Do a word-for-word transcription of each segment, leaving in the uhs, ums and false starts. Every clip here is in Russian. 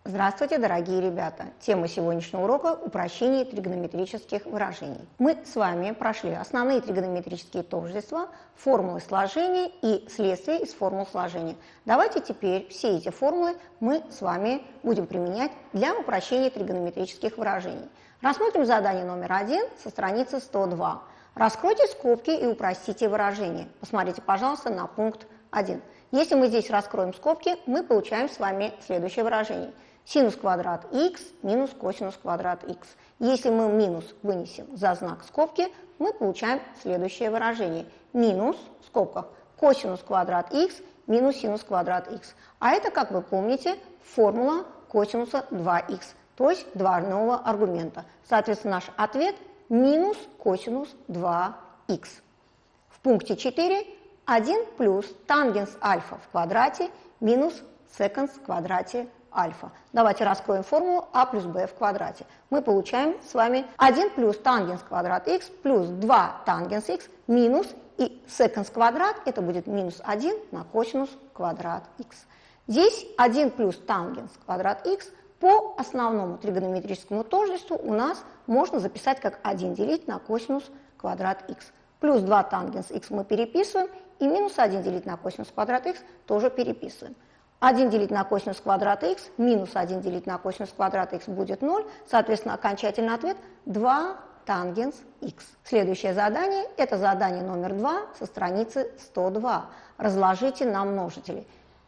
Здравствуйте, дорогие ребята! Тема сегодняшнего урока – упрощение тригонометрических выражений. Мы с вами прошли основные тригонометрические тождества, формулы сложения и следствия из формул сложения. Давайте теперь все эти формулы мы с вами будем применять для упрощения тригонометрических выражений. Рассмотрим задание номер один со страницы сто два. Раскройте скобки и упростите выражение. Посмотрите, пожалуйста, на пункт один. Если мы здесь раскроем скобки, мы получаем с вами следующее выражение. Синус квадрат х минус косинус квадрат х. Если мы минус вынесем за знак скобки, мы получаем следующее выражение. Минус, в скобках, косинус квадрат х минус синус квадрат х. А это, как вы помните, формула косинуса два х, то есть двойного аргумента. Соответственно, наш ответ минус косинус два х. В пункте четыре один плюс тангенс альфа в квадрате минус секанс в квадрате альфа. Давайте раскроем формулу а плюс b в квадрате. Мы получаем с вами один плюс тангенс квадрат х плюс два тангенс х минус и секанс квадрат, это будет минус один на косинус квадрат х. Здесь один плюс тангенс квадрат х по основному тригонометрическому тождеству у нас можно записать как один делить на косинус квадрат х. Плюс два тангенс х мы переписываем, и минус один делить на косинус квадрат х тоже переписываем. один делить на косинус квадрата х минус один делить на косинус квадрата х будет ноль, соответственно, окончательный ответ два тангенс х. Следующее задание – это задание номер два со страницы сто два. Разложите на множители.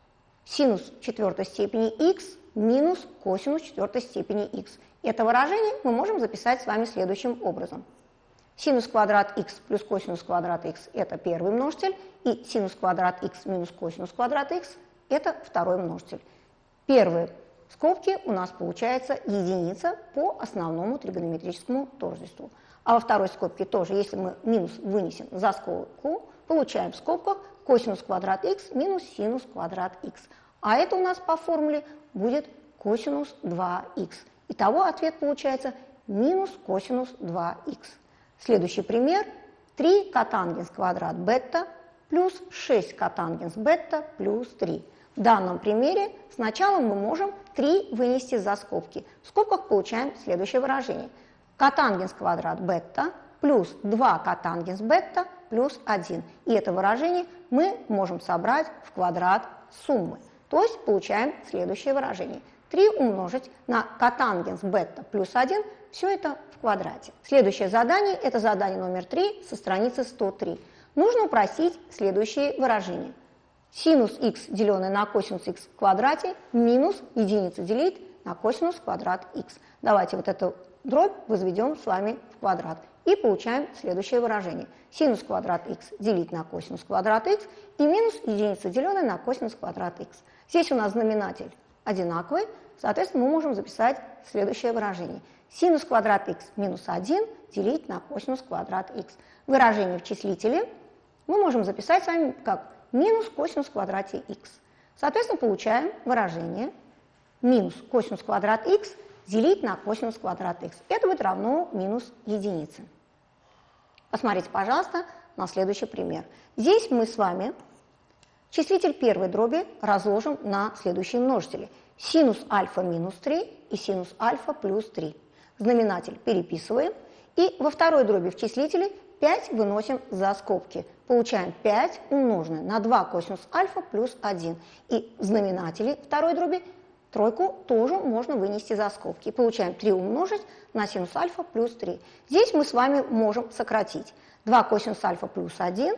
Синус четвертой степени х минус косинус четвертой степени х. Это выражение мы можем записать с вами следующим образом. Синус квадрат х плюс косинус квадрат х – это первый множитель, и синус квадрат х минус косинус квадрат х – это второй множитель. Первые скобки у нас получается единица по основному тригонометрическому тождеству. А во второй скобке тоже, если мы минус вынесем за скобку, получаем в скобках косинус квадрат х минус синус квадрат х. А это у нас по формуле будет косинус два х. Итого ответ получается минус косинус два х. Следующий пример. три котангенс квадрат бета плюс шесть котангенс бета плюс три. В данном примере сначала мы можем три вынести за скобки. В скобках получаем следующее выражение. Котангенс квадрат бета плюс два котангенс бета плюс один. И это выражение мы можем собрать в квадрат суммы. То есть получаем следующее выражение. три умножить на котангенс бета плюс один, все это в квадрате. Следующее задание, это задание номер три со страницы сто три. Нужно упростить следующие выражения. Синус х, деленное на косинус х в квадрате, минус единица делить на косинус квадрат х. Давайте вот эту дробь возведем с вами в квадрат. И получаем следующее выражение. Синус квадрат х делить на косинус квадрат х и минус единица, деленная на косинус квадрат х. Здесь у нас знаменатель одинаковый, соответственно, мы можем записать следующее выражение. Синус квадрат х минус один делить на косинус квадрат х. Выражение в числителе мы можем записать с вами как минус косинус в квадрате х. Соответственно, получаем выражение минус косинус квадрат х делить на косинус квадрат х. Это будет равно минус единице. Посмотрите, пожалуйста, на следующий пример. Здесь мы с вами числитель первой дроби разложим на следующие множители. Синус альфа минус три и синус альфа плюс три. Знаменатель переписываем. И во второй дроби в числителе пять выносим за скобки. Получаем пять умноженное на два косинус альфа плюс один. И в знаменателе второй дроби тройку тоже можно вынести за скобки. И получаем три умножить на синус альфа плюс три. Здесь мы с вами можем сократить. два косинус альфа плюс один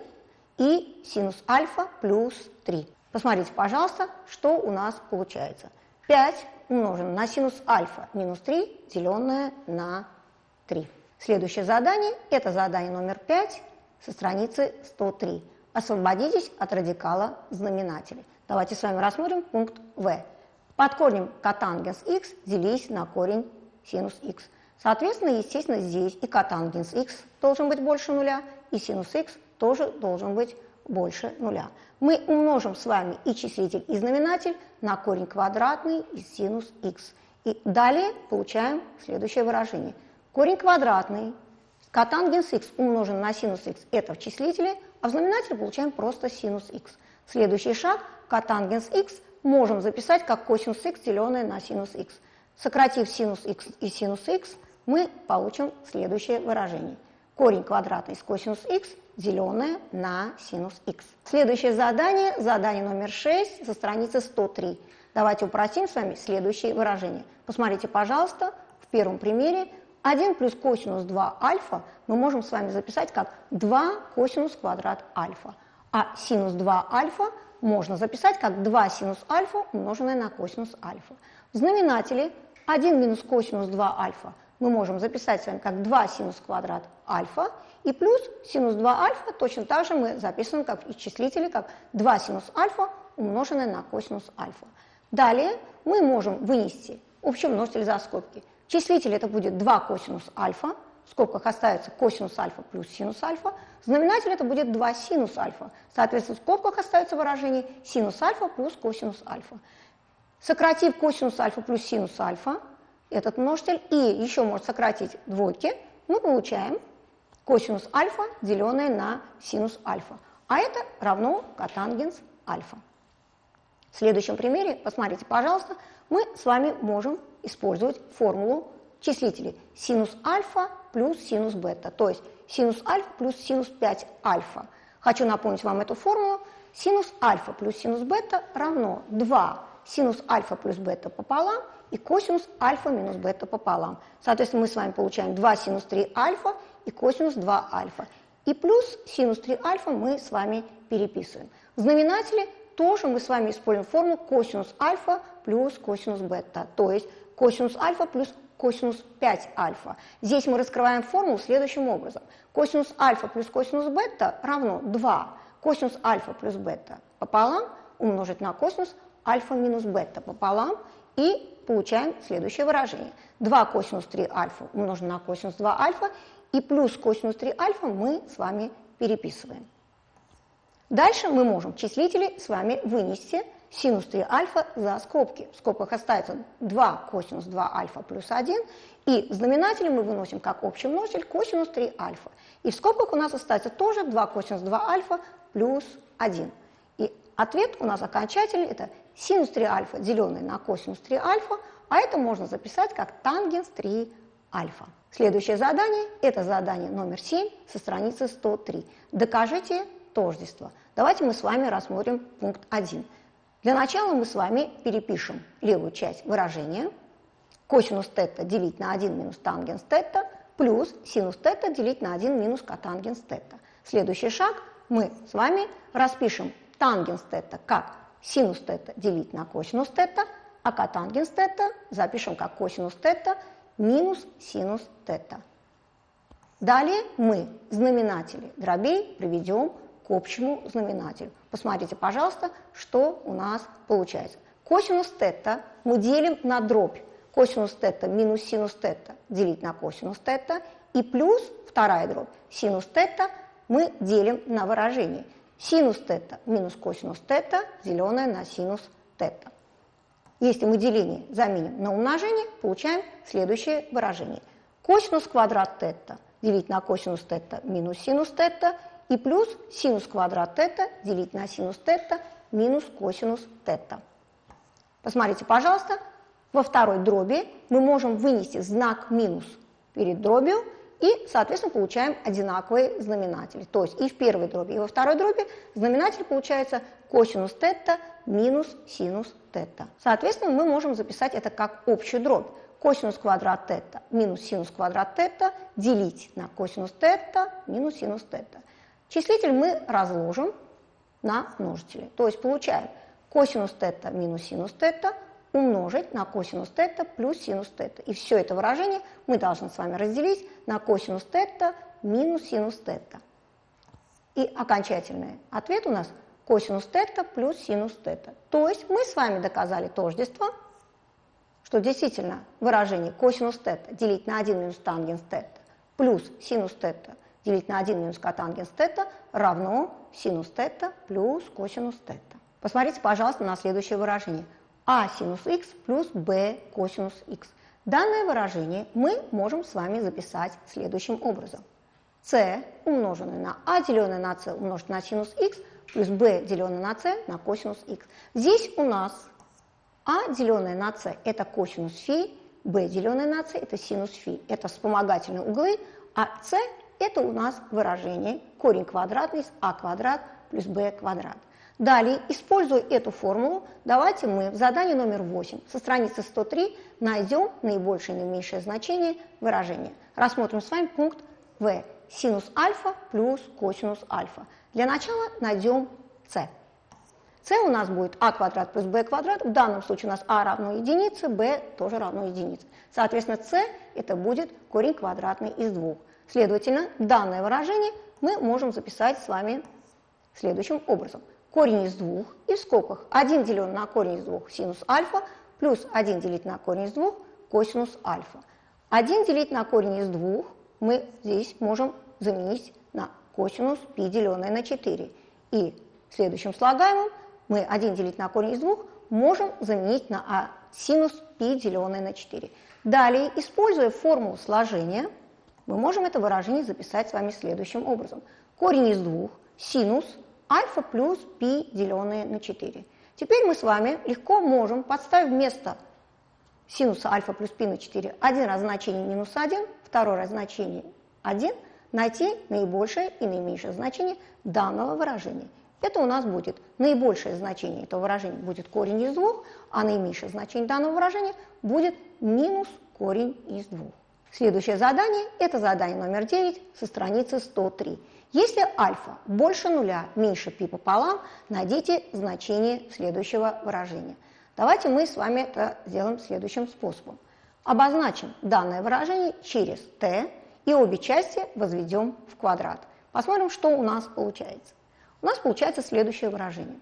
и синус альфа плюс три. Посмотрите, пожалуйста, что у нас получается. пять умноженное на синус альфа минус три, деленное на три. Следующее задание – это задание номер пять со страницы сто три. Освободитесь от радикала знаменателя. Давайте с вами рассмотрим пункт В. Под корнем котангенс х делись на корень синус х. Соответственно, естественно, здесь и котангенс х должен быть больше нуля, и синус х тоже должен быть больше нуля. Мы умножим с вами и числитель, и знаменатель на корень квадратный из синус х. И далее получаем следующее выражение. Корень квадратный, котангенс х умножен на синус х, это в числителе, а в знаменателе получаем просто синус х. Следующий шаг, котангенс х можем записать как косинус х, деленное на синус х. Сократив синус х и синус х, мы получим следующее выражение. Корень квадратный из косинус х, деленное на синус х. Следующее задание, задание номер шесть, со страницы сто три. Давайте упростим с вами следующие выражения. Посмотрите, пожалуйста, в первом примере один плюс косинус два альфа мы можем с вами записать как два косинус квадрат альфа. А синус два альфа можно записать как два синус альфа умноженное на косинус альфа. В знаменателе один минус косинус два альфа мы можем записать с вами как два синус квадрат альфа, и плюс синус два альфа точно так же мы записываем как в числителе, как два синус альфа умноженное на косинус альфа. Далее мы можем вынести общий множитель за скобки. Числитель это будет два косинус альфа, в скобках остается косинус альфа плюс синус альфа, знаменатель это будет два синус альфа, соответственно в скобках остается выражение синус альфа плюс косинус альфа. Сократив косинус альфа плюс синус альфа, этот множитель, и еще можно сократить двойки, мы получаем косинус альфа, деленное на синус альфа. А это равно котангенс альфа. В следующем примере, посмотрите, пожалуйста, мы с вами можем использовать формулу числителей синус альфа плюс синус бета, то есть синус альфа плюс синус пять альфа. Хочу напомнить вам эту формулу. Синус альфа плюс синус бета равно два синус альфа плюс бета пополам и косинус альфа минус бета пополам. Соответственно, мы с вами получаем два синус три альфа и косинус два альфа. И плюс синус три альфа мы с вами переписываем. В знаменателе тоже мы с вами используем формулу косинус альфа плюс косинус бета, то есть косинус альфа плюс косинус пять альфа. Здесь мы раскрываем формулу следующим образом. Косинус альфа плюс косинус бета равно два косинус альфа плюс бета пополам умножить на косинус альфа минус бета пополам, и получаем следующее выражение. два косинус три альфа умножить на косинус два альфа, и плюс косинус три альфа мы с вами переписываем. Дальше мы можем в числителе с вами вынести синус три альфа за скобки. В скобках остается два косинус два альфа плюс один, и в знаменателе мы выносим как общий множитель косинус три альфа. И в скобках у нас остается тоже два косинус два альфа плюс один. И ответ у нас окончательный – это синус три альфа, деленное на косинус три альфа, а это можно записать как тангенс три альфа. Следующее задание – это задание номер семь со страницы сто три. Докажите тождество. Давайте мы с вами рассмотрим пункт один. Для начала мы с вами перепишем левую часть выражения. Косинус тета делить на один минус тангенс тета плюс синус тета делить на один минус котангенс тета. Следующий шаг – мы с вами распишем тангенс тета как синус тета делить на косинус тета, а котангенс тета запишем как косинус тета минус синус тета. Далее мы знаменатели дробей приведем к общему знаменателю. Посмотрите, пожалуйста, что у нас получается. Косинус тета мы делим на дробь. Косинус тета минус синус тета делить на косинус тета, и плюс вторая дробь синус тета мы делим на выражение. Синус тета минус косинус тета, деленное на синус тета. Если мы деление заменим на умножение, получаем следующее выражение. Косинус квадрат тета делить на косинус тета минус синус тета, и плюс синус квадрат тета делить на синус тета минус косинус тета. Посмотрите, пожалуйста, во второй дроби мы можем вынести знак минус перед дробью, и, соответственно, получаем одинаковые знаменатели. То есть и в первой дроби, и во второй дроби знаменатель получается косинус тета минус синус тета. Соответственно, мы можем записать это как общую дробь. Косинус квадрат тета минус синус квадрат тета делить на косинус тета минус синус тета. Числитель мы разложим на множители. То есть получаем косинус тета минус синус тета умножить на косинус тета плюс синус тета. И все это выражение мы должны с вами разделить на косинус тета минус синус тета. И окончательный ответ у нас косинус тета плюс синус тета. То есть мы с вами доказали тождество, что действительно выражение косинус тета делить на один минус тангенс тета плюс синус тета делить на один минус котангенс тета равно синус тета плюс косинус тета. Посмотрите, пожалуйста, на следующее выражение. А синус х плюс b косинус х. Данное выражение мы можем с вами записать следующим образом. c умноженное на а деленное на c умножить на синус х плюс b деленное на c на косинус х. Здесь у нас А деленное на С – это косинус φ, b деленное на С – это синус φ. Это вспомогательные углы, а С – это у нас выражение корень квадратный из а квадрат плюс b квадрат. Далее, используя эту формулу, давайте мы в задании номер восемь со страницы сто три найдем наибольшее и наименьшее значение выражения. Рассмотрим с вами пункт В. Синус альфа плюс косинус альфа. Для начала найдем С. С у нас будет а квадрат плюс b квадрат. В данном случае у нас а равно единице, b тоже равно единице. Соответственно, С это будет корень квадратный из двух. Следовательно, данное выражение мы можем записать с вами следующим образом. Корень из двух и в скобках один делен на корень из двух синус альфа плюс один делить на корень из двух косинус альфа. один делить на корень из двух мы здесь можем заменить на косинус π деленное на четыре. И следующим слагаемым мы один делить на корень из двух можем заменить на а синус π деленное на четыре. Далее, используя формулу сложения, мы можем это выражение записать с вами следующим образом. Корень из двух синус альфа плюс π деленное на четыре. Теперь мы с вами легко можем, подставив вместо синуса альфа плюс π на четыре один раз значение минус один, второй раз значение один, найти наибольшее и наименьшее значение данного выражения. Это у нас будет наибольшее значение этого выражения будет корень из двух, а наименьшее значение данного выражения будет минус корень из двух. Следующее задание – это задание номер девять со страницы сто три. Если альфа больше нуля, меньше π пополам, найдите значение следующего выражения. Давайте мы с вами это сделаем следующим способом. Обозначим данное выражение через t и обе части возведем в квадрат. Посмотрим, что у нас получается. У нас получается следующее выражение.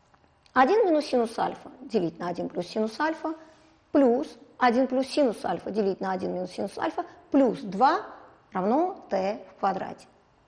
один минус синус альфа делить на один плюс синус альфа плюс один плюс синус альфа делить на один минус синус альфа плюс два равно t в квадрате.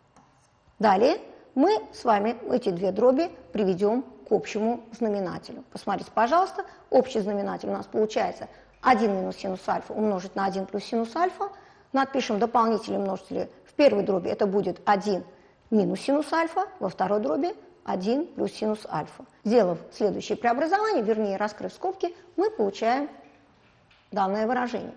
Далее мы с вами эти две дроби приведем к общему знаменателю. Посмотрите, пожалуйста, общий знаменатель у нас получается один минус синус альфа умножить на один плюс синус альфа. Напишем дополнительные множители. В первой дроби это будет один минус синус альфа, во второй дроби один плюс синус альфа. Сделав следующее преобразование, вернее раскрыв скобки, мы получаем данное выражение.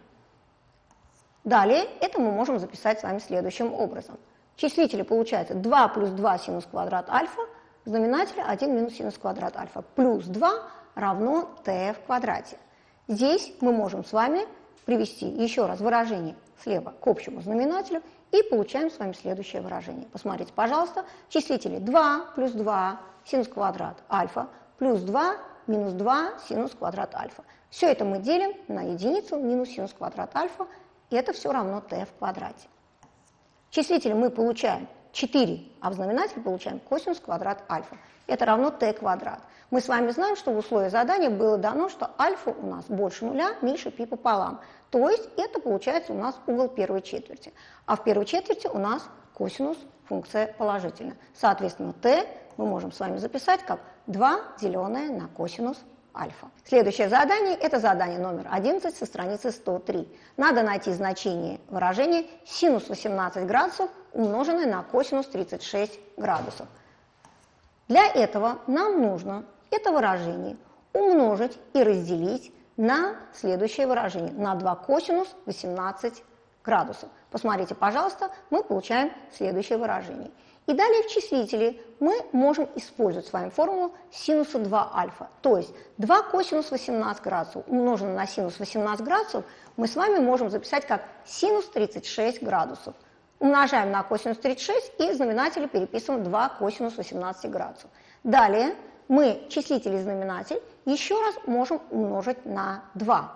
Далее это мы можем записать с вами следующим образом. В числителе получается два плюс два синус квадрат альфа, в знаменателе один минус синус квадрат альфа, плюс два равно t в квадрате. Здесь мы можем с вами привести еще раз выражение слева к общему знаменателю и получаем с вами следующее выражение. Посмотрите, пожалуйста, в числителе два плюс два синус квадрат альфа плюс два минус два синус квадрат альфа. Все это мы делим на единицу минус синус квадрат альфа, и это все равно t в квадрате. В числителе мы получаем четыре, а в знаменателе получаем косинус квадрат альфа. Это равно t квадрат. Мы с вами знаем, что в условии задания было дано, что альфа у нас больше нуля, меньше π пополам. То есть это получается у нас угол первой четверти. А в первой четверти у нас косинус функция положительная. Соответственно, t мы можем с вами записать как два деленное на косинус альфа. Следующее задание – это задание номер одиннадцать со страницы сто три. Надо найти значение выражения синус восемнадцать градусов, умноженное на косинус тридцать шесть градусов. Для этого нам нужно это выражение умножить и разделить на следующее выражение, на два косинус восемнадцать градусов. Посмотрите, пожалуйста, мы получаем следующее выражение. И далее в числителе мы можем использовать с вами формулу синуса два альфа. То есть два косинус восемнадцать градусов умноженное на синус восемнадцать градусов мы с вами можем записать как синус тридцать шесть градусов. Умножаем на косинус тридцать шесть и в знаменателе переписываем два косинус восемнадцать градусов. Далее мы числитель и знаменатель еще раз можем умножить на два.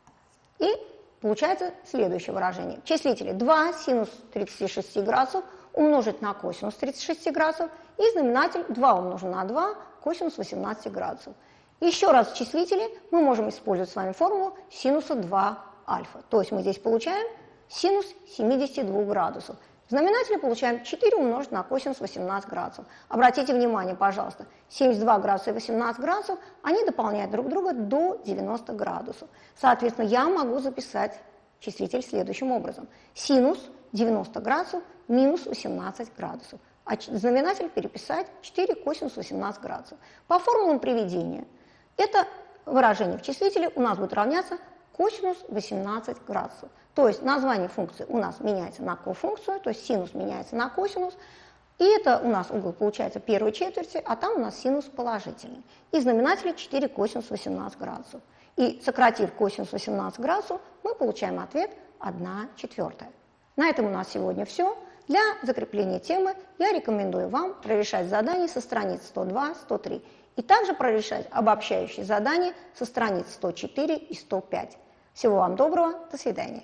И получается следующее выражение. В числителе два синус тридцать шесть градусов умножить на косинус тридцать шесть градусов, и знаменатель два умножить на два косинус восемнадцать градусов. Еще раз в числителе мы можем использовать с вами формулу синуса два альфа. То есть мы здесь получаем синус семьдесят два градусов. В знаменателе получаем четыре умножить на косинус восемнадцать градусов. Обратите внимание, пожалуйста, семьдесят два градуса и восемнадцать градусов, они дополняют друг друга до девяноста градусов. Соответственно, я могу записать числитель следующим образом. Синус девяносто градусов минус восемнадцать градусов. А знаменатель переписать четыре косинус восемнадцать градусов. По формулам приведения это выражение в числителе у нас будет равняться косинус восемнадцать градусов. То есть название функции у нас меняется на кофункцию, то есть синус меняется на косинус. И это у нас угол получается первой четверти, а там у нас синус положительный. И знаменатель четыре косинус восемнадцать градусов. И сократив косинус восемнадцать градусов, мы получаем ответ одна четвертая. На этом у нас сегодня все. Для закрепления темы я рекомендую вам прорешать задания со страниц сто два — сто три и также прорешать обобщающие задания со страниц сто четыре и сто пять. Всего вам доброго, до свидания.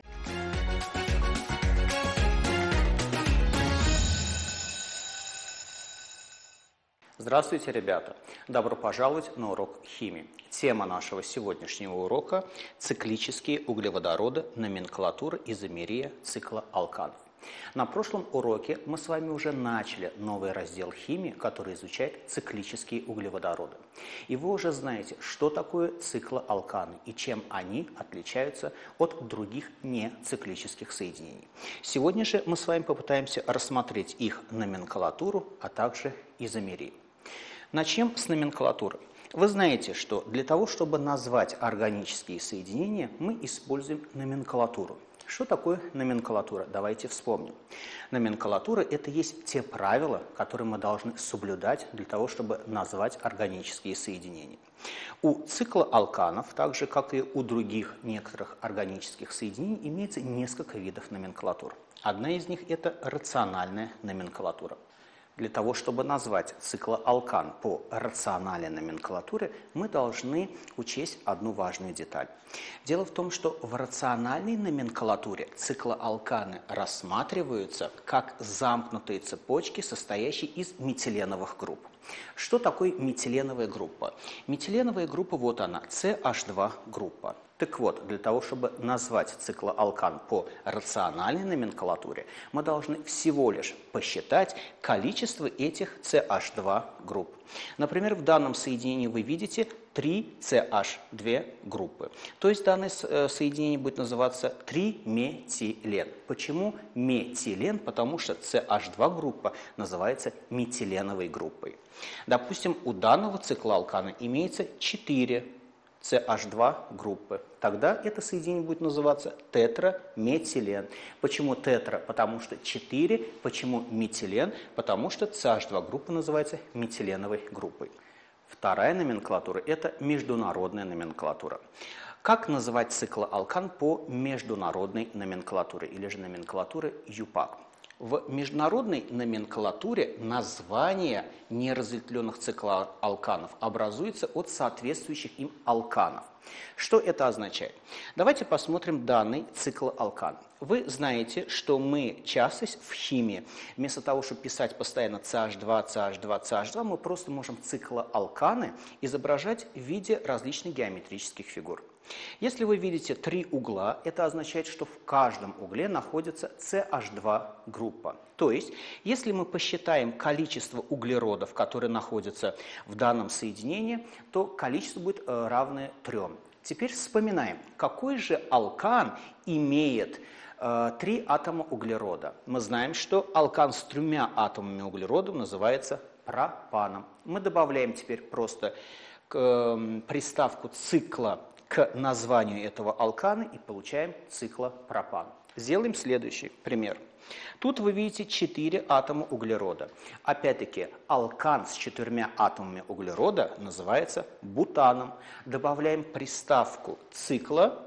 Здравствуйте, ребята! Добро пожаловать на урок химии. Тема нашего сегодняшнего урока – циклические углеводороды, номенклатура изомерия цикла алканов. На прошлом уроке мы с вами уже начали новый раздел химии, который изучает циклические углеводороды. И вы уже знаете, что такое циклоалканы и чем они отличаются от других нециклических соединений. Сегодня же мы с вами попытаемся рассмотреть их номенклатуру, а также изомерию. Начнем с номенклатуры. Вы знаете, что для того, чтобы назвать органические соединения, мы используем номенклатуру. Что такое номенклатура? Давайте вспомним. Номенклатура – это есть те правила, которые мы должны соблюдать для того, чтобы назвать органические соединения. У циклоалканов, так же как и у других некоторых органических соединений, имеется несколько видов номенклатур. Одна из них – это рациональная номенклатура. Для того, чтобы назвать циклоалкан по рациональной номенклатуре, мы должны учесть одну важную деталь. Дело в том, что в рациональной номенклатуре циклоалканы рассматриваются как замкнутые цепочки, состоящие из метиленовых групп. Что такое метиленовая группа? Метиленовая группа, вот она, це аш два группа. Так вот, для того, чтобы назвать циклоалкан по рациональной номенклатуре, мы должны всего лишь посчитать количество этих це аш два групп. Например, в данном соединении вы видите три це аш два группы. То есть данное соединение будет называться триметилен. Почему метилен? Потому что це аш два группа называется метиленовой группой. Допустим, у данного циклоалкана имеется четыре це аш два группы. Тогда это соединение будет называться тетраметилен. Почему тетра? Потому что четыре. Почему метилен? Потому что це аш два группа называется метиленовой группой. Вторая номенклатура – это международная номенклатура. Как называть циклоалкан по международной номенклатуре или же номенклатуре ЮПАК? В международной номенклатуре название неразветвленных циклоалканов образуется от соответствующих им алканов. Что это означает? Давайте посмотрим данный циклоалкан. Вы знаете, что мы часто в химии, вместо того, чтобы писать постоянно це аш два, це аш два, це аш два, мы просто можем циклоалканы изображать в виде различных геометрических фигур. Если вы видите три угла, это означает, что в каждом угле находится це аш два группа. То есть, если мы посчитаем количество углеродов, которые находятся в данном соединении, то количество будет равное трем. Теперь вспоминаем, какой же алкан имеет э, три атома углерода. Мы знаем, что алкан с тремя атомами углерода называется пропаном. Мы добавляем теперь просто к, э, приставку цикла к названию этого алкана и получаем циклопропан. Сделаем следующий пример. Тут вы видите четыре атома углерода. Опять-таки, алкан с четырьмя атомами углерода называется бутаном. Добавляем приставку цикла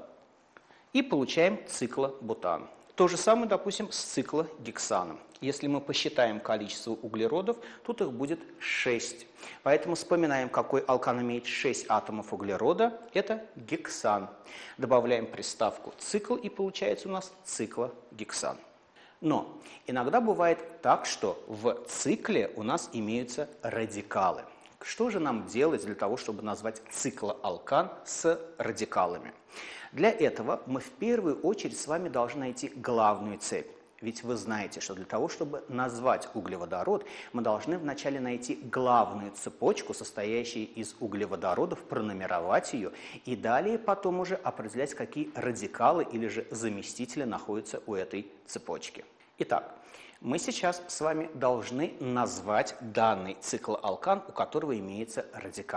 и получаем циклобутан. То же самое, допустим, с циклогексаном. Если мы посчитаем количество углеродов, тут их будет шесть. Поэтому вспоминаем, какой алкан имеет шесть атомов углерода. Это гексан. Добавляем приставку цикл и получается у нас циклогексан. Но иногда бывает так, что в цикле у нас имеются радикалы. Что же нам делать для того, чтобы назвать циклоалкан с радикалами? Для этого мы в первую очередь с вами должны найти главную цепь. Ведь вы знаете, что для того, чтобы назвать углеводород, мы должны вначале найти главную цепочку, состоящую из углеводородов, пронумеровать ее, и далее потом уже определять, какие радикалы или же заместители находятся у этой цепочки. Итак, мы сейчас с вами должны назвать данный циклоалкан, у которого имеется радикал.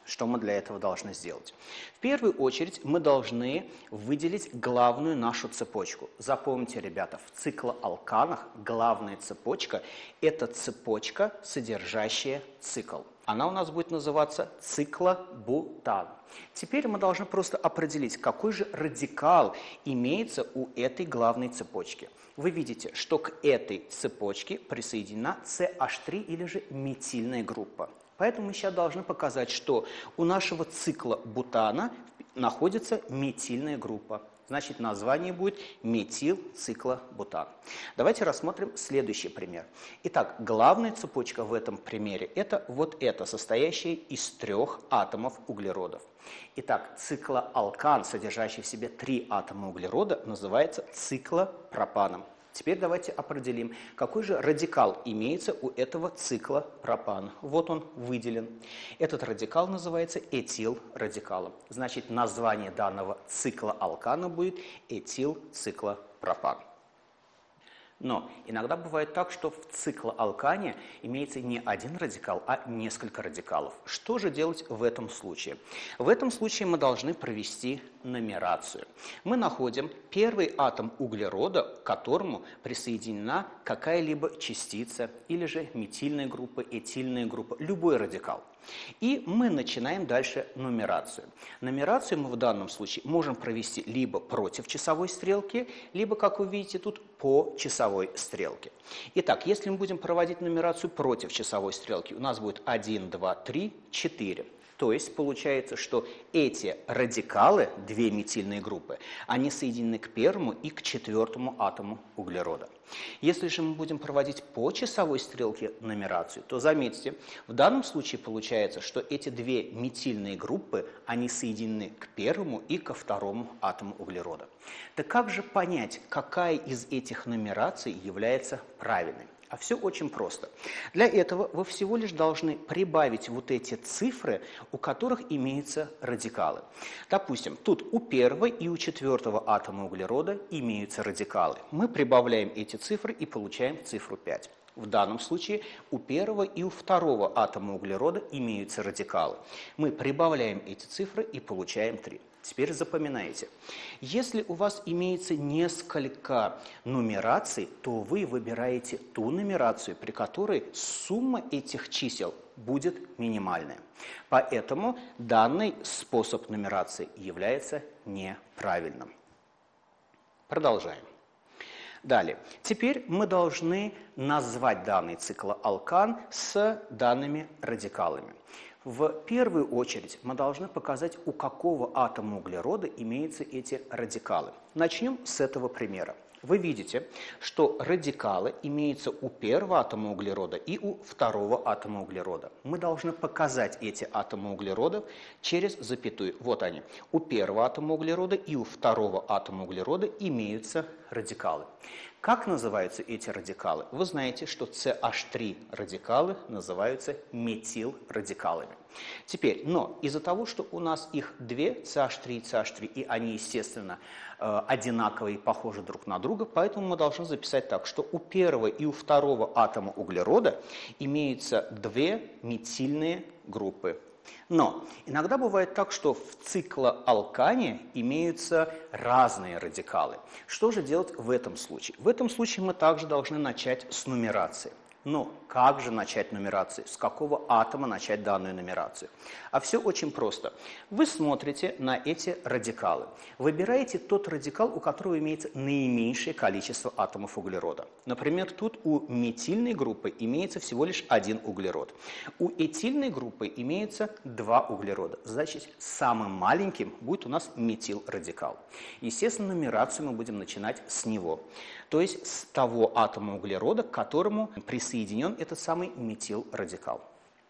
Что мы для этого должны сделать? В первую очередь мы должны выделить главную нашу цепочку. Запомните, ребята, в циклоалканах главная цепочка – это цепочка, содержащая цикл. Она у нас будет называться циклобутан. Теперь мы должны просто определить, какой же радикал имеется у этой главной цепочки. Вы видите, что к этой цепочке присоединена си эйч три или же метильная группа. Поэтому мы сейчас должны показать, что у нашего цикла бутана находится метильная группа. Значит, название будет метилциктобутан. Давайте рассмотрим следующий пример. Итак, главная цепочка в этом примере – это вот эта, состоящая из трех атомов углеродов. Итак, циклоалкан, содержащий в себе три атома углерода, называется циклопропаном. Теперь давайте определим, какой же радикал имеется у этого цикла пропана. Вот он выделен. Этот радикал называется этилрадикалом. Значит, название данного цикла алкана будет этилцикропан. Но иногда бывает так, что в циклоалкане имеется не один радикал, а несколько радикалов. Что же делать в этом случае? В этом случае мы должны провести нумерацию. Мы находим первый атом углерода, к которому присоединена какая-либо частица, или же метильная группа, этильная группа, любой радикал. И мы начинаем дальше нумерацию. Нумерацию мы в данном случае можем провести либо против часовой стрелки, либо, как вы видите, тут по часовой стрелке. Итак, если мы будем проводить нумерацию против часовой стрелки, у нас будет один, два, три, четыре. То есть получается, что эти радикалы, две метильные группы, они соединены к первому и к четвертому атому углерода. Если же мы будем проводить по часовой стрелке нумерацию, то заметьте, в данном случае получается, что эти две метильные группы, они соединены к первому и ко второму атому углерода. Так как же понять, какая из этих нумераций является правильной? А все очень просто. Для этого вы всего лишь должны прибавить вот эти цифры, у которых имеются радикалы. Допустим, тут у первого и у четвертого атома углерода имеются радикалы. Мы прибавляем эти цифры и получаем цифру пять. В данном случае у первого и у второго атома углерода имеются радикалы. Мы прибавляем эти цифры и получаем три. Теперь запоминайте. Если у вас имеется несколько нумераций, то вы выбираете ту нумерацию, при которой сумма этих чисел будет минимальная. Поэтому данный способ нумерации является неправильным. Продолжаем. Далее. Теперь мы должны назвать данный циклоалкан с данными радикалами. В первую очередь мы должны показать, у какого атома углерода имеются эти радикалы. Начнем с этого примера. Вы видите, что радикалы имеются у первого атома углерода и у второго атома углерода. Мы должны показать эти атомы углеродов через запятую. Вот они. У первого атома углерода и у второго атома углерода имеются радикалы. Как называются эти радикалы? Вы знаете, что си эйч три радикалы называются метилрадикалами. Теперь, но из-за того, что у нас их две, си эйч три и си эйч три, и они, естественно, одинаковые и похожи друг на друга, поэтому мы должны записать так, что у первого и у второго атома углерода имеются две метильные группы. Но иногда бывает так, что в циклоалкане имеются разные радикалы. Что же делать в этом случае? В этом случае мы также должны начать с нумерации. Но как же начать нумерацию? С какого атома начать данную нумерацию? А все очень просто. Вы смотрите на эти радикалы. Выбираете тот радикал, у которого имеется наименьшее количество атомов углерода. Например, тут у метильной группы имеется всего лишь один углерод. У этильной группы имеется два углерода. Значит, самым маленьким будет у нас метилрадикал. Естественно, нумерацию мы будем начинать с него. То есть с того атома углерода, к которому присоединен этот самый метилрадикал.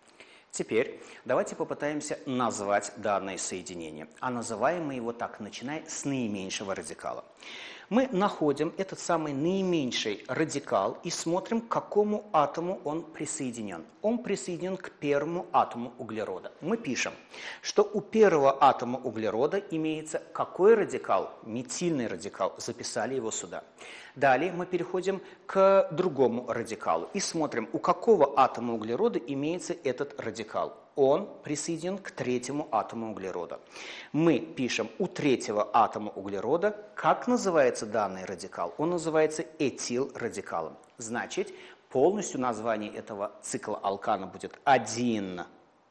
Теперь давайте попытаемся назвать данное соединение. А называем мы его так, начиная с наименьшего радикала. Мы находим этот самый наименьший радикал и смотрим, к какому атому он присоединен. Он присоединен к первому атому углерода. Мы пишем, что у первого атома углерода имеется какой радикал? Метильный радикал. Записали его сюда. Далее мы переходим к другому радикалу и смотрим, у какого атома углерода имеется этот радикал. Он присоединен к третьему атому углерода. Мы пишем у третьего атома углерода, как называется данный радикал? Он называется этилрадикалом. Значит, полностью название этого цикла алкана будет один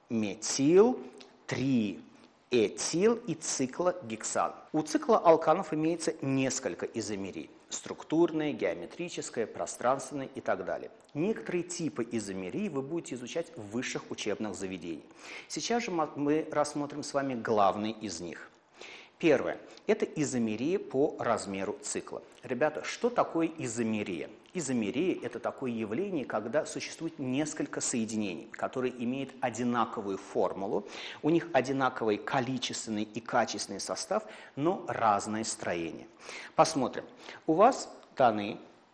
метил, три этил и циклогексан. У цикла алканов имеется несколько изомерий. Структурное, геометрическое, пространственное и так далее. Некоторые типы изомерий вы будете изучать в высших учебных заведениях. Сейчас же мы рассмотрим с вами главный из них. Первое – это изомерия по размеру цикла. Ребята, что такое изомерия? Изомерия – это такое явление, когда существует несколько соединений, которые имеют одинаковую формулу, у них одинаковый количественный и качественный состав, но разное строение. Посмотрим. У вас даны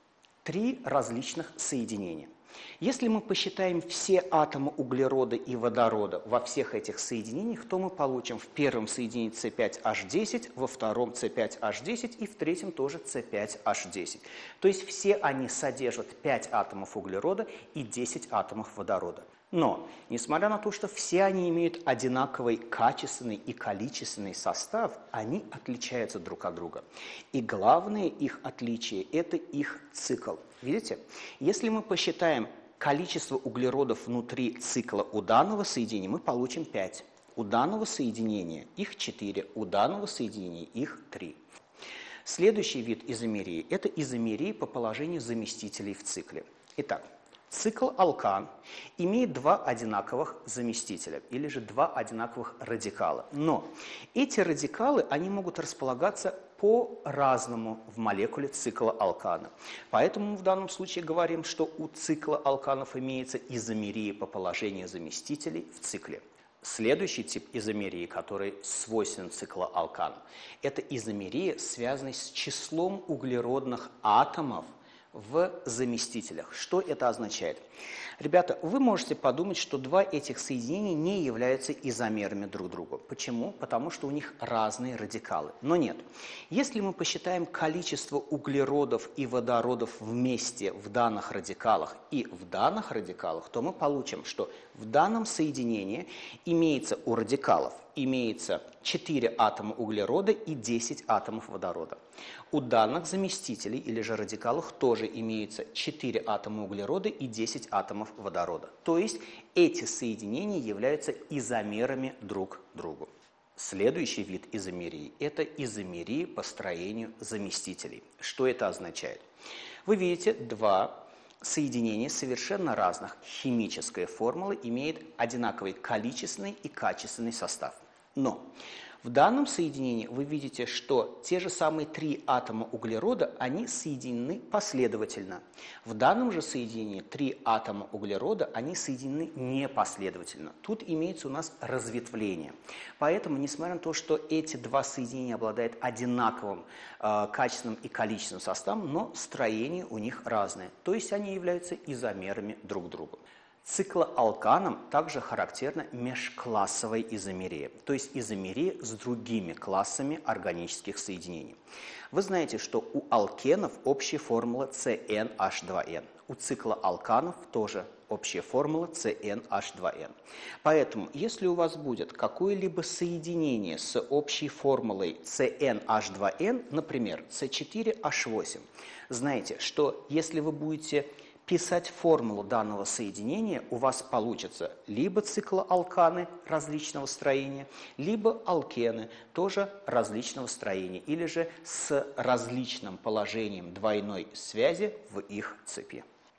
три различных соединения. Если мы посчитаем все атомы углерода и водорода во всех этих соединениях, то мы получим в первом соединении С пять H десять, во втором С пять H десять и в третьем тоже С пять H десять. То есть все они содержат пять атомов углерода и десять атомов водорода. Но, несмотря на то, что все они имеют одинаковый качественный и количественный состав, они отличаются друг от друга. И главное их отличие – это их цикл. Видите? Если мы посчитаем количество углеродов внутри цикла у данного соединения, мы получим пять. У данного соединения их четыре, у данного соединения их три. Следующий вид изомерии – это изомерия по положению заместителей в цикле. Итак, цикл алкан имеет два одинаковых заместителя, или же два одинаковых радикала. Но эти радикалы, они могут располагаться по-разному в молекуле цикла алкана. Поэтому мы в данном случае говорим, что у цикла алканов имеется изомерия по положению заместителей в цикле. Следующий тип изомерии, который свойственен циклу алкана, это изомерия, связанная с числом углеродных атомов в заместителях. Что это означает? Ребята, вы можете подумать, что два этих соединения не являются изомерами друг другу. Почему? Потому что у них разные радикалы. Но нет. Если мы посчитаем количество углеродов и водородов вместе в данных радикалах и в данных радикалах, то мы получим, что в данном соединении имеется у радикалов имеется четыре атома углерода и десять атомов водорода. У данных заместителей или же радикалов тоже имеется четыре атома углерода и десять атомов водорода. То есть эти соединения являются изомерами друг другу. Следующий вид изомерии – это изомерия по строению заместителей. Что это означает? Вы видите два соединения совершенно разных. Химическая формула имеет одинаковый количественный и качественный состав. Но в данном соединении вы видите, что те же самые три атома углерода, они соединены последовательно. В данном же соединении три атома углерода, они соединены непоследовательно. Тут имеется у нас разветвление. Поэтому, несмотря на то, что эти два соединения обладают одинаковым э, качественным и количественным составом, но строение у них разное. То есть они являются изомерами друг друга. Циклоалканам также характерна межклассовая изомерия, то есть изомерия с другими классами органических соединений. Вы знаете, что у алкенов общая формула С Н H два N, у циклоалканов тоже общая формула С Н H два N. Поэтому, если у вас будет какое-либо соединение с общей формулой С Н H два N, например, С четыре H восемь, знайте, что если вы будете писать формулу данного соединения, у вас получится либо циклоалканы различного строения, либо алкены тоже различного строения, или же с различным положением двойной связи в их цепи.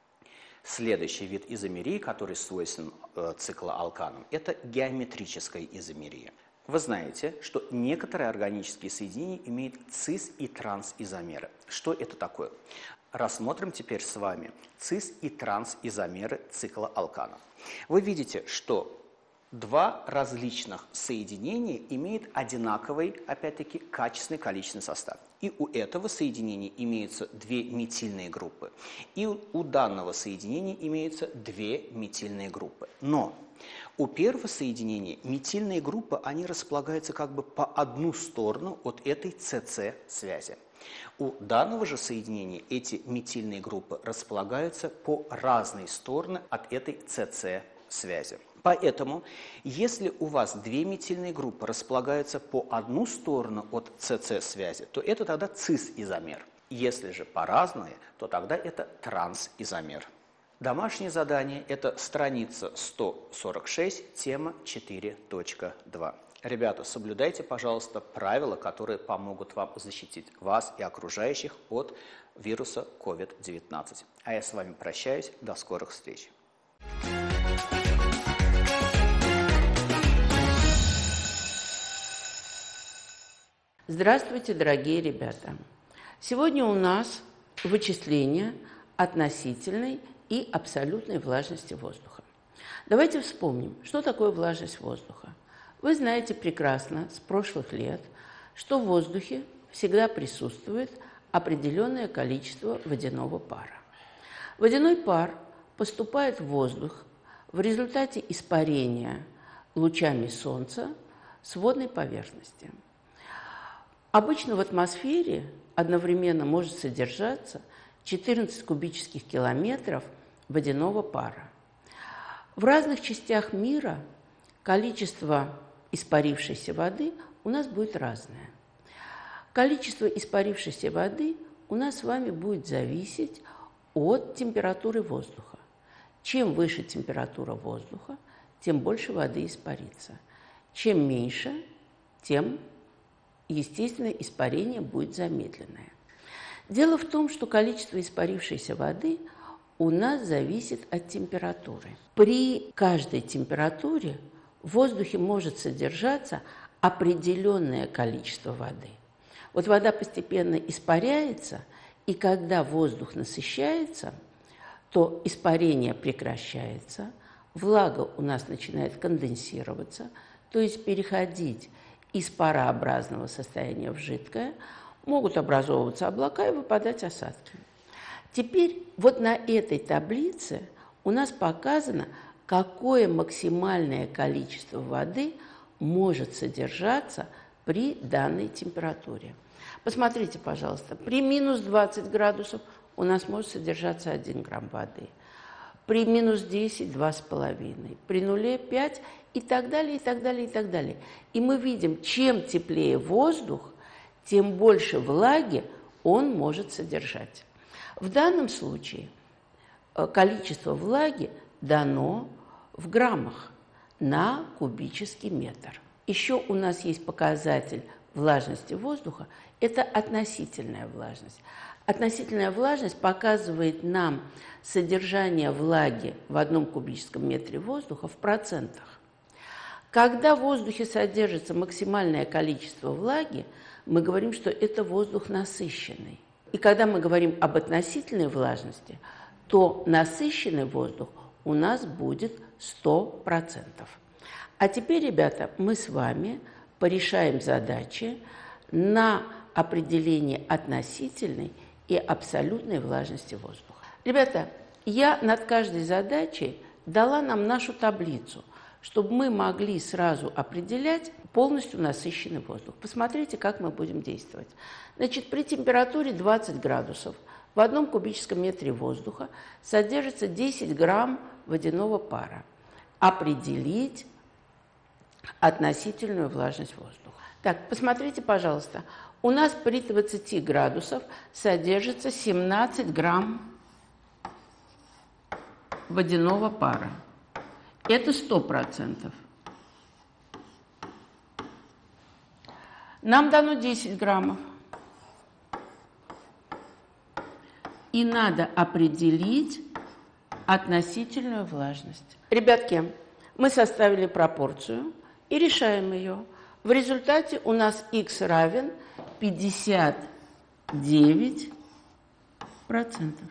Следующий вид изомерии, который свойственен э, циклоалканам, это геометрическая изомерия. Вы знаете, что некоторые органические соединения имеют цис- и трансизомеры. Что это такое? Рассмотрим теперь с вами цис- и трансизомеры циклоалканов. Вы видите, что два различных соединения имеют одинаковый, опять-таки, качественный количественный состав. И у этого соединения имеются две метильные группы, и у данного соединения имеются две метильные группы. Но у первого соединения метильные группы, они располагаются как бы по одну сторону от этой С С связи. У данного же соединения эти метильные группы располагаются по разные стороны от этой СС-связи. Поэтому, если у вас две метильные группы располагаются по одну сторону от СС-связи, то это тогда цис-изомер. Если же по разные, то тогда это трансизомер. Домашнее задание – это страница сто сорок шесть, тема четыре точка два. Ребята, соблюдайте, пожалуйста, правила, которые помогут вам защитить вас и окружающих от вируса ковид девятнадцать. А я с вами прощаюсь. До скорых встреч. Здравствуйте, дорогие ребята! Сегодня у нас вычисление относительной и абсолютной влажности воздуха. Давайте вспомним, что такое влажность воздуха. Вы знаете прекрасно с прошлых лет, что в воздухе всегда присутствует определенное количество водяного пара. Водяной пар поступает в воздух в результате испарения лучами Солнца с водной поверхности. Обычно в атмосфере одновременно может содержаться четырнадцать кубических километров водяного пара. В разных частях мира количество испарившейся воды у нас будет разное. Количество испарившейся воды у нас с вами будет зависеть от температуры воздуха. Чем выше температура воздуха, тем больше воды испарится. Чем меньше, тем естественно, испарение будет замедленное. Дело в том, что количество испарившейся воды у нас зависит от температуры. При каждой температуре в воздухе может содержаться определенное количество воды. Вот вода постепенно испаряется, и когда воздух насыщается, то испарение прекращается, влага у нас начинает конденсироваться, то есть переходить из парообразного состояния в жидкое, могут образовываться облака и выпадать осадки. Теперь вот на этой таблице у нас показано, какое максимальное количество воды может содержаться при данной температуре. Посмотрите, пожалуйста, при минус двадцати градусов у нас может содержаться один грамм воды, при минус десяти – два с половиной, при нуле – пять и так далее, и так далее, и так далее. И мы видим, чем теплее воздух, тем больше влаги он может содержать. В данном случае количество влаги дано в граммах на кубический метр. Еще у нас есть показатель влажности воздуха – это относительная влажность. Относительная влажность показывает нам содержание влаги в одном кубическом метре воздуха в процентах. Когда в воздухе содержится максимальное количество влаги, мы говорим, что это воздух насыщенный. И когда мы говорим об относительной влажности, то насыщенный воздух у нас будет сто процентов. А теперь, ребята, мы с вами порешаем задачи на определение относительной и абсолютной влажности воздуха. Ребята, я над каждой задачей дала нам нашу таблицу, чтобы мы могли сразу определять полностью насыщенный воздух. Посмотрите, как мы будем действовать. Значит, при температуре двадцать градусов в одном кубическом метре воздуха содержится десять грамм водяного пара. Определить относительную влажность воздуха. Так, посмотрите, пожалуйста. У нас при двадцати градусах содержится семнадцать грамм водяного пара. Это сто процентов. Нам дано десять граммов. И надо определить относительную влажность. Ребятки, мы составили пропорцию и решаем ее. В результате у нас х равен пятьдесят девять процентов.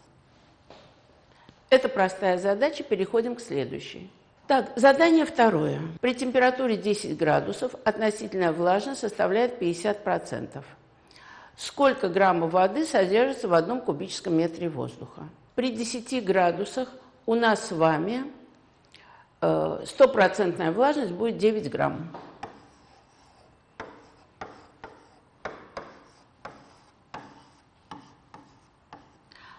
Это простая задача, переходим к следующей. Так, задание второе. При температуре десять градусов относительная влажность составляет пятьдесят процентов. Сколько граммов воды содержится в одном кубическом метре воздуха? При десяти градусах у нас с вами стопроцентная влажность будет девять грамм.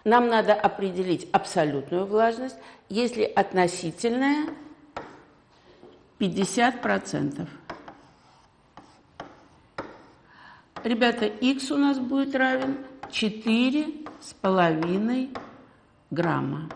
нам надо определить абсолютную влажность, если относительная пятьдесят процентов. Ребята, х у нас будет равен четыре с половиной грамма.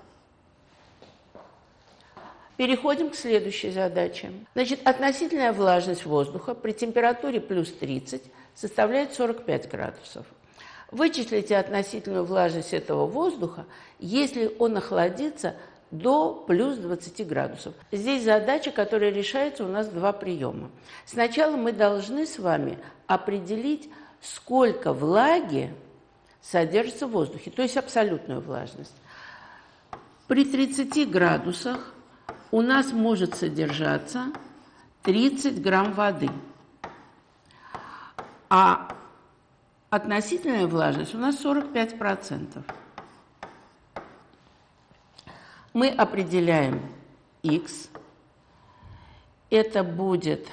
Переходим к следующей задаче. Значит, относительная влажность воздуха при температуре плюс тридцать составляет сорок пять градусов. Вычислите относительную влажность этого воздуха, если он охладится до плюс двадцати градусов. Здесь задача, которая решается у нас два приема. Сначала мы должны с вами определить, сколько влаги содержится в воздухе, то есть абсолютную влажность. При тридцати градусах у нас может содержаться тридцать грамм воды, а относительная влажность у нас сорок пять процентов. Мы определяем х, это будет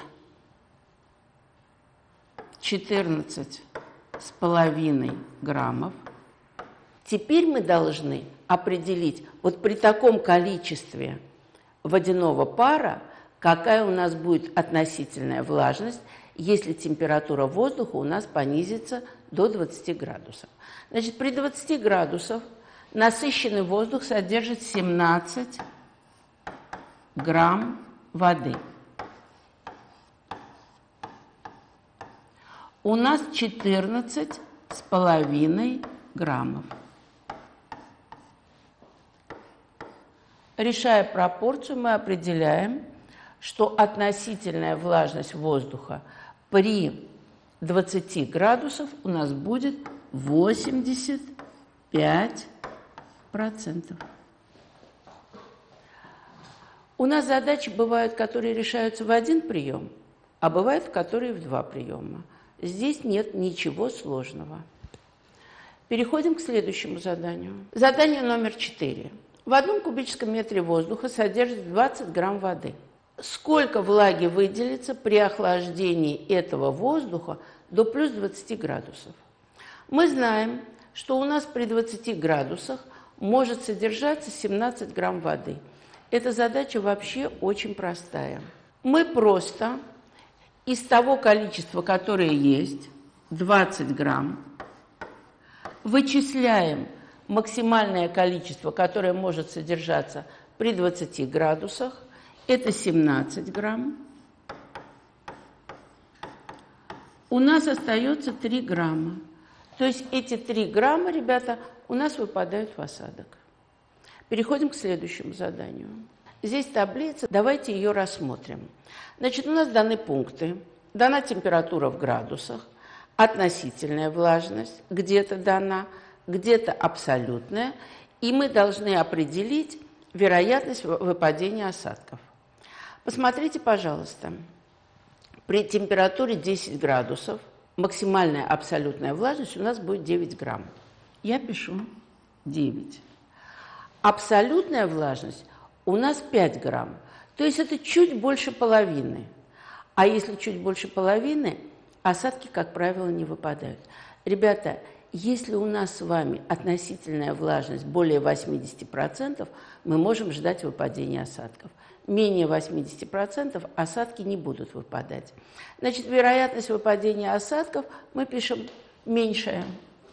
четырнадцать с половиной граммов. Теперь мы должны определить, вот при таком количестве водяного пара, какая у нас будет относительная влажность, если температура воздуха у нас понизится до двадцати градусов. Значит, при двадцати градусах насыщенный воздух содержит семнадцать грамм воды. У нас четырнадцать с половиной граммов. Решая пропорцию, мы определяем, что относительная влажность воздуха при двадцати градусах у нас будет восемьдесят пять процентов. У нас задачи бывают, которые решаются в один прием, а бывают, которые в два приема. Здесь нет ничего сложного. Переходим к следующему заданию. Задание номер четыре. В одном кубическом метре воздуха содержится двадцать грамм воды. Сколько влаги выделится при охлаждении этого воздуха до плюс двадцати градусов? Мы знаем, что у нас при двадцати градусах может содержаться семнадцать грамм воды. Эта задача вообще очень простая. Мы просто из того количества, которое есть, двадцать грамм, вычисляем максимальное количество, которое может содержаться при двадцати градусах, это семнадцать грамм. У нас остается три грамма. То есть эти три грамма, ребята, у нас выпадают в осадок. Переходим к следующему заданию. Здесь таблица, давайте ее рассмотрим. Значит, у нас даны пункты, дана температура в градусах, относительная влажность где-то дана, где-то абсолютная, и мы должны определить вероятность выпадения осадков. Посмотрите, пожалуйста, при температуре десять градусов максимальная абсолютная влажность у нас будет девять грамм. Я пишу девять. Абсолютная влажность у нас пять грамм, то есть это чуть больше половины. А если чуть больше половины, осадки, как правило, не выпадают. Ребята, если у нас с вами относительная влажность более восьмидесяти процентов, мы можем ждать выпадения осадков. Менее восьмидесяти процентов осадки не будут выпадать. Значит, вероятность выпадения осадков мы пишем меньшая.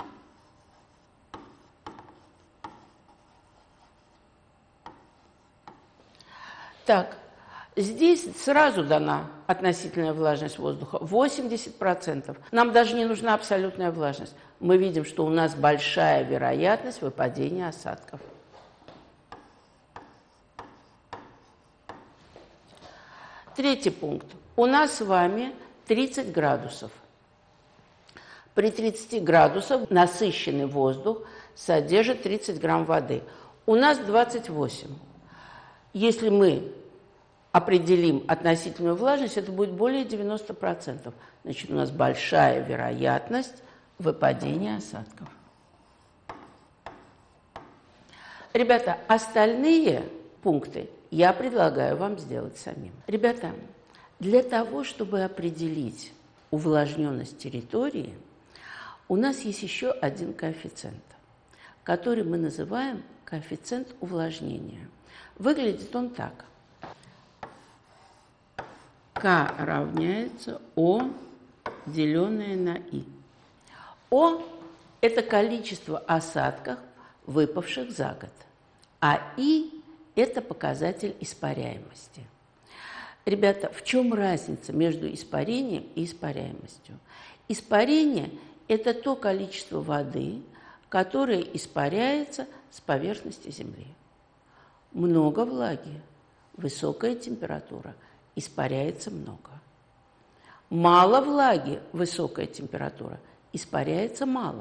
Так, здесь сразу дана относительная влажность воздуха восемьдесят процентов. Нам даже не нужна абсолютная влажность. Мы видим, что у нас большая вероятность выпадения осадков. Третий пункт. У нас с вами тридцать градусов. При тридцати градусах насыщенный воздух содержит тридцать грамм воды. У нас двадцать восемь. Если мы определим относительную влажность, это будет более девяноста процентов. Значит, у нас большая вероятность выпадения осадков. Ребята, остальные пункты я предлагаю вам сделать самим. Ребята, для того, чтобы определить увлажненность территории, у нас есть еще один коэффициент. который мы называем коэффициент увлажнения. Выглядит он так. К равняется О, деленное на И. О – это количество осадков, выпавших за год, а И – это показатель испаряемости. Ребята, в чем разница между испарением и испаряемостью? Испарение – это то количество воды, которое испаряется с поверхности Земли. Много влаги, высокая температура, испаряется много. Мало влаги, высокая температура, испаряется мало.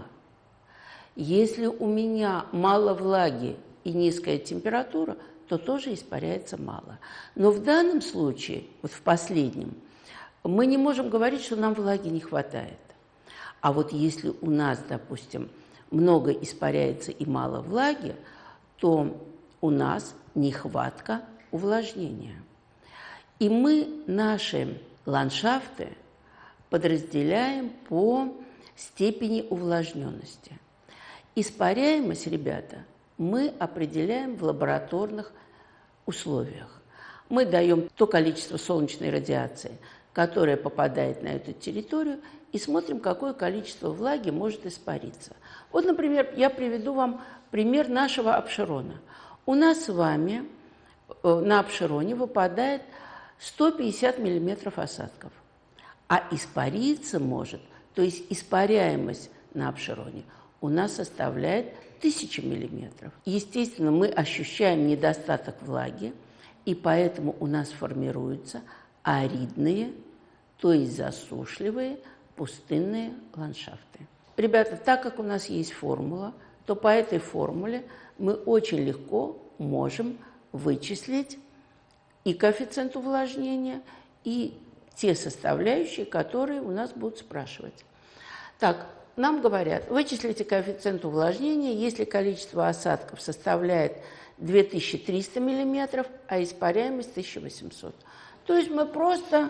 Если у меня мало влаги и низкая температура, то тоже испаряется мало. Но в данном случае, вот в последнем, мы не можем говорить, что нам влаги не хватает. А вот если у нас, допустим, много испаряется и мало влаги, то у нас нехватка увлажнения. И мы наши ландшафты подразделяем по степени увлажненности. Испаряемость, ребята, мы определяем в лабораторных условиях. Мы даем то количество солнечной радиации, которое попадает на эту территорию, и смотрим, какое количество влаги может испариться. Вот, например, я приведу вам пример нашего Апшерона. У нас с вами на Апшероне выпадает сто пятьдесят миллиметров осадков, а испариться может, то есть испаряемость на Апшероне у нас составляет тысячу миллиметров. Естественно, мы ощущаем недостаток влаги, и поэтому у нас формируются аридные, то есть засушливые, пустынные ландшафты. Ребята, так как у нас есть формула, то по этой формуле мы очень легко можем вычислить и коэффициент увлажнения, и те составляющие, которые у нас будут спрашивать. Так, нам говорят, вычислите коэффициент увлажнения, если количество осадков составляет две тысячи триста миллиметров, а испаряемость тысяча восемьсот. То есть мы просто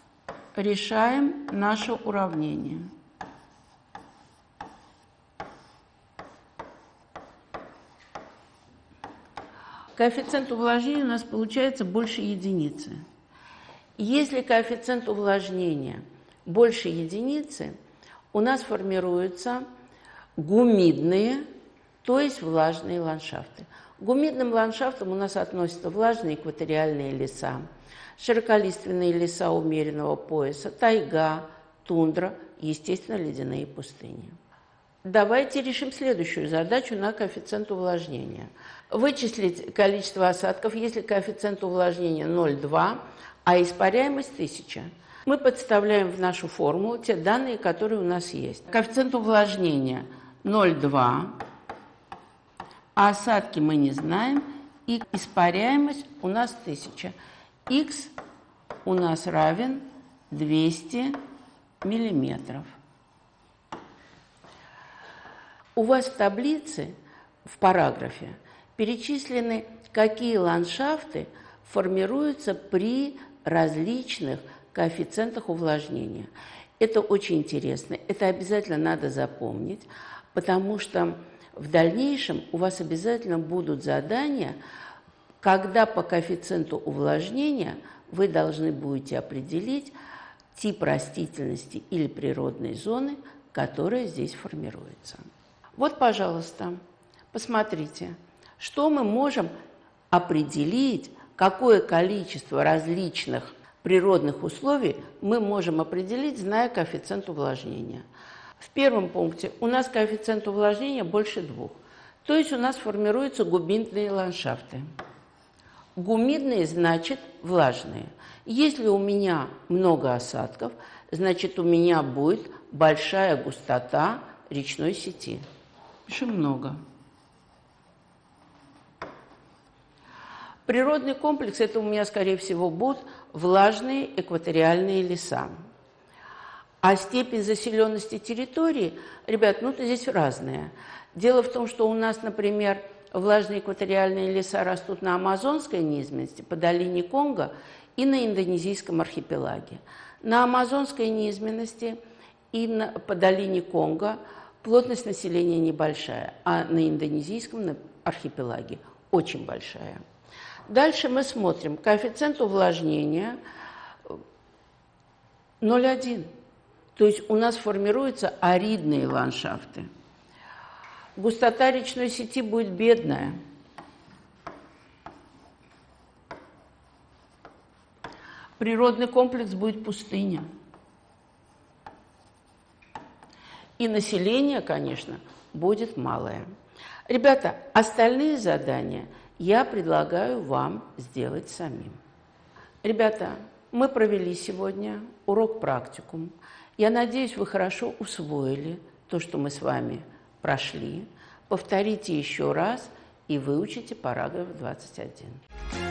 решаем наше уравнение. Коэффициент увлажнения у нас получается больше единицы. Если коэффициент увлажнения больше единицы, у нас формируются гумидные, то есть влажные ландшафты. К гумидным ландшафтам у нас относятся влажные экваториальные леса, широколиственные леса умеренного пояса, тайга, тундра, естественно, ледяные пустыни. Давайте решим следующую задачу на коэффициент увлажнения. Вычислить количество осадков, если коэффициент увлажнения ноль целых два десятых, а испаряемость тысяча. Мы подставляем в нашу формулу те данные, которые у нас есть. Коэффициент увлажнения ноль целых два десятых, а осадки мы не знаем, и испаряемость у нас тысяча. Х у нас равен двести миллиметров. У вас в таблице, в параграфе, перечислены, какие ландшафты формируются при различных коэффициентах увлажнения. Это очень интересно, это обязательно надо запомнить, потому что в дальнейшем у вас обязательно будут задания, когда по коэффициенту увлажнения вы должны будете определить тип растительности или природной зоны, которая здесь формируется. Вот, пожалуйста, посмотрите, что мы можем определить, какое количество различных природных условий мы можем определить, зная коэффициент увлажнения. В первом пункте у нас коэффициент увлажнения больше двух, то есть у нас формируются гумидные ландшафты. Гумидные значит влажные. Если у меня много осадков, значит у меня будет большая густота речной сети. Пишем много. Природный комплекс – это у меня, скорее всего, будут влажные экваториальные леса. А степень заселенности территории, ребят, ну, здесь разная. Дело в том, что у нас, например, влажные экваториальные леса растут на Амазонской низменности, по долине Конго и на Индонезийском архипелаге. На Амазонской низменности и на, по долине Конго Плотность населения небольшая, а на индонезийском архипелаге очень большая. Дальше мы смотрим коэффициент увлажнения ноль целых один. То есть у нас формируются аридные ландшафты. Густота речной сети будет бедная. Природный комплекс будет пустыня. И население, конечно, будет малое. Ребята, остальные задания я предлагаю вам сделать самим. Ребята, мы провели сегодня урок-практикум. Я надеюсь, вы хорошо усвоили то, что мы с вами прошли. Повторите еще раз и выучите параграф двадцать один.